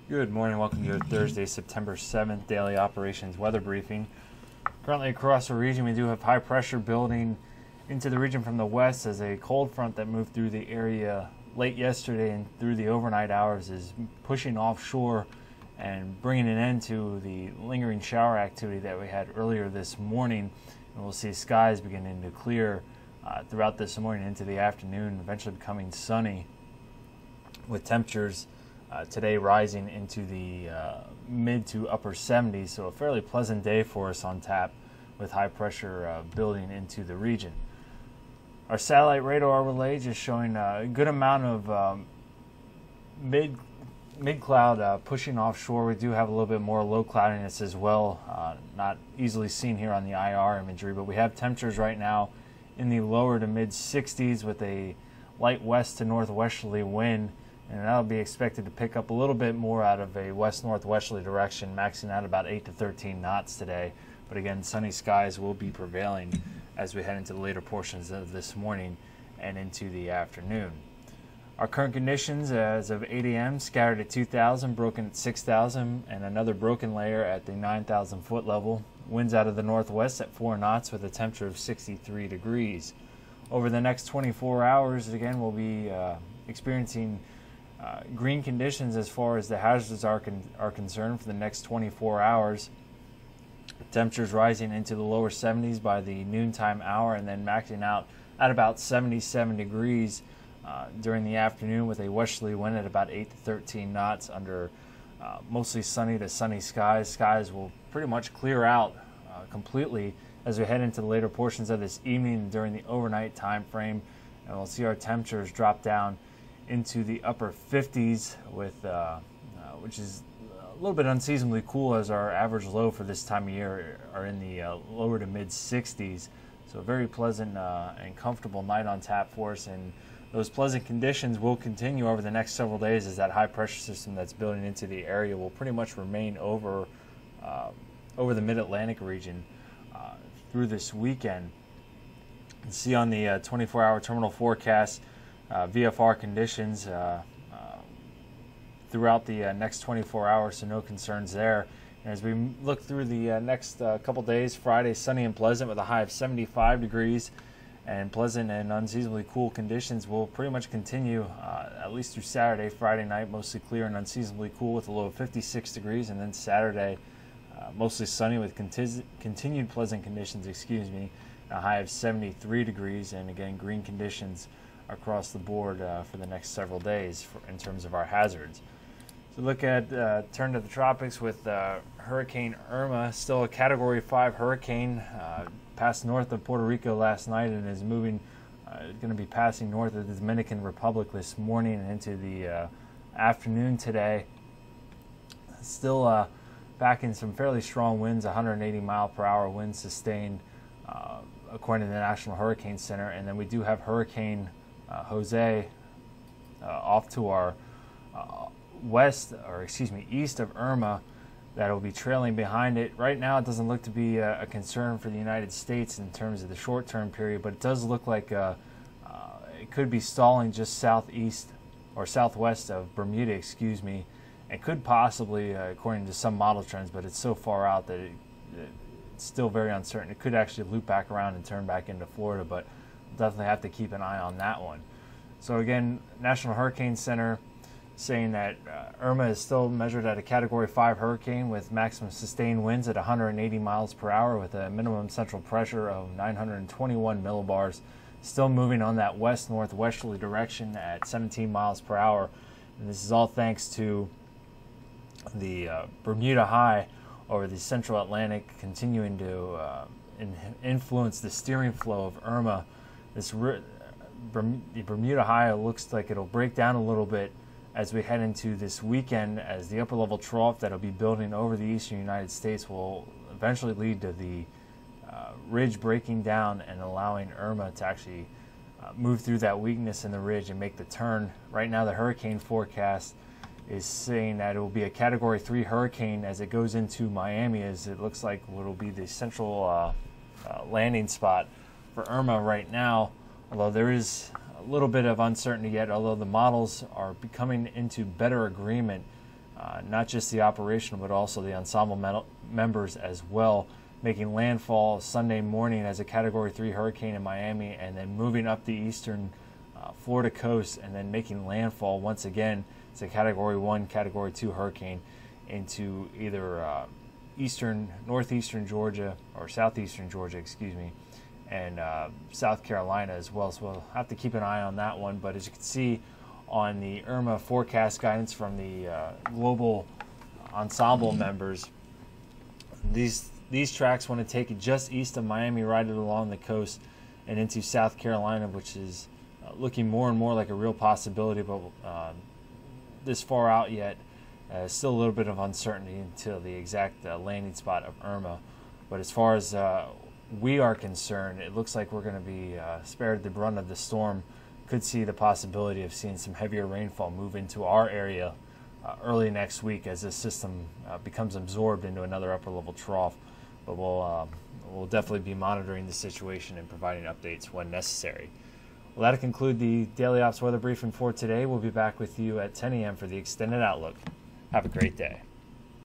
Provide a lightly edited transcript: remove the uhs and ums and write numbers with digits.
Good morning. Welcome to your Thursday, September 7th daily operations weather briefing. Currently across the region, we do have high pressure building into the region from the west as a cold front that moved through the area late yesterday and through the overnight hours is pushing offshore and bringing an end to the lingering shower activity that we had earlier this morning. And we'll see skies beginning to clear throughout this morning into the afternoon, eventually becoming sunny with temperatures today rising into the mid to upper 70s, so a fairly pleasant day for us on tap with high pressure building into the region. Our satellite radar overlay just showing a good amount of mid cloud pushing offshore. We do have a little bit more low cloudiness as well, not easily seen here on the IR imagery, but we have temperatures right now in the lower to mid 60s with a light west to northwesterly wind, and that'll be expected to pick up a little bit more out of a west-northwesterly direction, maxing out about 8 to 13 knots today. But again, sunny skies will be prevailing as we head into the later portions of this morning and into the afternoon. Our current conditions as of 8 a.m. scattered at 2,000, broken at 6,000, and another broken layer at the 9,000 foot level. Winds out of the northwest at 4 knots with a temperature of 63 degrees. Over the next 24 hours, again, we'll be experiencing green conditions as far as the hazards are concerned for the next 24 hours. Temperatures rising into the lower 70s by the noontime hour and then maxing out at about 77 degrees during the afternoon with a westerly wind at about 8 to 13 knots under mostly sunny to sunny skies. Skies will pretty much clear out completely as we head into the later portions of this evening during the overnight time frame, and we'll see our temperatures drop down into the upper 50s with which is a little bit unseasonably cool, as our average low for this time of year are in the lower to mid 60s. So a very pleasant and comfortable night on tap for us, and those pleasant conditions will continue over the next several days as that high pressure system that's building into the area will pretty much remain over the mid-Atlantic region through this weekend. You can see on the 24-hour terminal forecast VFR conditions throughout the next 24 hours, so no concerns there. And as we look through the next couple days, Friday sunny and pleasant with a high of 75 degrees, and pleasant and unseasonably cool conditions will pretty much continue at least through Saturday. Friday night mostly clear and unseasonably cool with a low of 56 degrees, and then Saturday mostly sunny with continued pleasant conditions, a high of 73 degrees, and again green conditions across the board for the next several days in terms of our hazards. So look at turn to the tropics with Hurricane Irma, still a Category 5 hurricane, passed north of Puerto Rico last night and is moving, going to be passing north of the Dominican Republic this morning and into the afternoon today. Still backing some fairly strong winds, 180 mile per hour winds sustained according to the National Hurricane Center. And then we do have Hurricane Jose off to our east of Irma that will be trailing behind it. Right now it doesn't look to be a concern for the United States in terms of the short-term period, but it does look like it could be stalling just southeast or southwest of Bermuda, and could possibly, according to some model trends, but it's so far out that it's still very uncertain. It could actually loop back around and turn back into Florida, but definitely have to keep an eye on that one. So again, National Hurricane Center saying that Irma is still measured at a Category 5 hurricane with maximum sustained winds at 180 miles per hour with a minimum central pressure of 921 millibars, still moving on that west-northwesterly direction at 17 miles per hour. And this is all thanks to the Bermuda High over the central Atlantic continuing to influence the steering flow of Irma. The Bermuda High looks like it'll break down a little bit as we head into this weekend, as the upper level trough that'll be building over the eastern United States will eventually lead to the ridge breaking down and allowing Irma to actually move through that weakness in the ridge and make the turn. Right now the hurricane forecast is saying that it will be a Category 3 hurricane as it goes into Miami, as it looks like what will be the central landing spot for Irma right now, although there is a little bit of uncertainty yet, although the models are coming into better agreement not just the operational but also the ensemble members as well, making landfall Sunday morning as a Category 3 hurricane in Miami, and then moving up the eastern Florida coast, and then making landfall once again as a Category 1, Category 2 hurricane into either northeastern Georgia, or southeastern Georgia, excuse me, and South Carolina as well. So we'll have to keep an eye on that one. But as you can see on the Irma forecast guidance from the global ensemble members, these tracks want to take it just east of Miami, ride it along the coast and into South Carolina, which is looking more and more like a real possibility, but this far out yet, still a little bit of uncertainty until the exact landing spot of Irma. But as far as we are concerned, it looks like we're going to be spared the brunt of the storm. Could see the possibility of seeing some heavier rainfall move into our area early next week as this system becomes absorbed into another upper level trough. But we'll definitely be monitoring the situation and providing updates when necessary. Well, that'll conclude the Daily Ops weather briefing for today. We'll be back with you at 10 a.m. for the extended outlook. Have a great day.